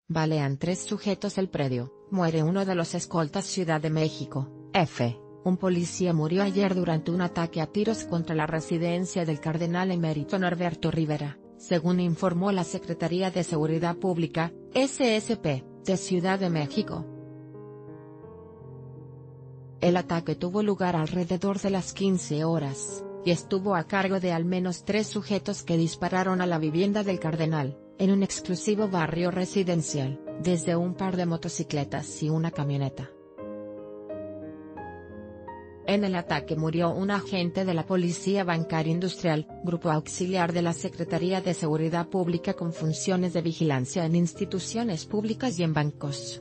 Balean 3 sujetos el predio, muere uno de los escoltas. Ciudad de México, F. Un policía murió ayer durante un ataque a tiros contra la residencia del cardenal emérito Norberto Rivera, según informó la Secretaría de Seguridad Pública, SSP, de Ciudad de México. El ataque tuvo lugar alrededor de las 15 horas, y estuvo a cargo de al menos 3 sujetos que dispararon a la vivienda del cardenal, en un exclusivo barrio residencial, desde un par de motocicletas y una camioneta. En el ataque murió un agente de la Policía Bancaria Industrial, grupo auxiliar de la Secretaría de Seguridad Pública con funciones de vigilancia en instituciones públicas y en bancos.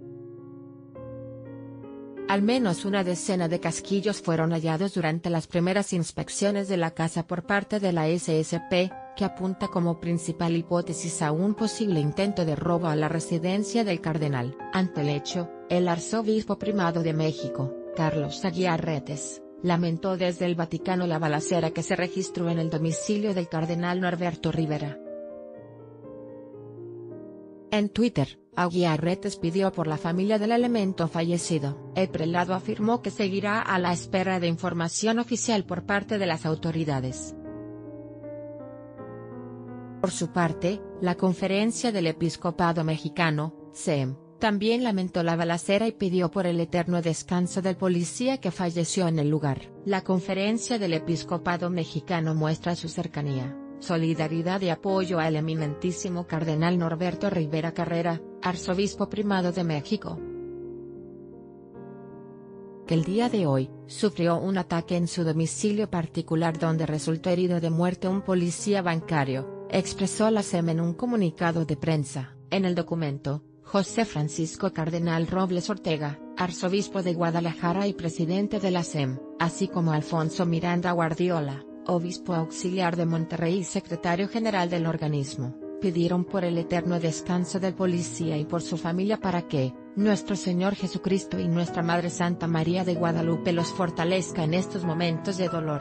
Al menos una decena de casquillos fueron hallados durante las primeras inspecciones de la casa por parte de la SSP, que apunta como principal hipótesis a un posible intento de robo a la residencia del cardenal. Ante el hecho, el arzobispo primado de México, Carlos Aguiar Retes, lamentó desde el Vaticano la balacera que se registró en el domicilio del cardenal Norberto Rivera. En Twitter, Aguiar Retes pidió por la familia del elemento fallecido. El prelado afirmó que seguirá a la espera de información oficial por parte de las autoridades. Por su parte, la Conferencia del Episcopado Mexicano, CEM, también lamentó la balacera y pidió por el eterno descanso del policía que falleció en el lugar. La Conferencia del Episcopado Mexicano muestra su cercanía, solidaridad y apoyo al eminentísimo cardenal Norberto Rivera Carrera, arzobispo primado de México, que el día de hoy sufrió un ataque en su domicilio particular donde resultó herido de muerte un policía bancario, expresó la SEM en un comunicado de prensa. En el documento, José Francisco Cardenal Robles Ortega, arzobispo de Guadalajara y presidente de la SEM, así como Alfonso Miranda Guardiola, obispo auxiliar de Monterrey y secretario general del organismo, pidieron por el eterno descanso del policía y por su familia para que nuestro Señor Jesucristo y nuestra Madre Santa María de Guadalupe los fortalezca en estos momentos de dolor.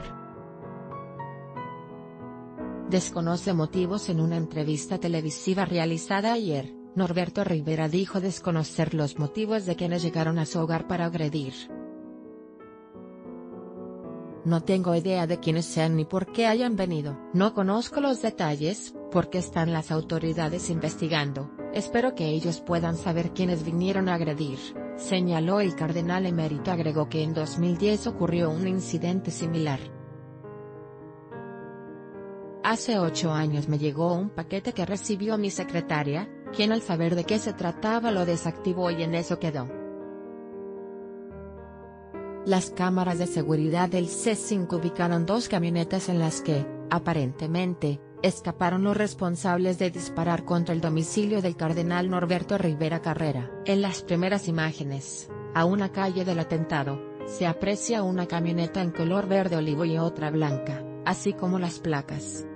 Desconoce motivos. En una entrevista televisiva realizada ayer, Norberto Rivera dijo desconocer los motivos de quienes llegaron a su hogar para agredir. No tengo idea de quiénes sean ni por qué hayan venido. No conozco los detalles, porque están las autoridades investigando. Espero que ellos puedan saber quiénes vinieron a agredir, señaló el cardenal emérito. Agregó que en 2010 ocurrió un incidente similar. Hace 8 años me llegó un paquete que recibió mi secretaria, quien al saber de qué se trataba lo desactivó y en eso quedó. Las cámaras de seguridad del C5 ubicaron 2 camionetas en las que, aparentemente, escaparon los responsables de disparar contra el domicilio del cardenal Norberto Rivera Carrera. En las primeras imágenes, a una calle del atentado, se aprecia una camioneta en color verde olivo y otra blanca, así como las placas.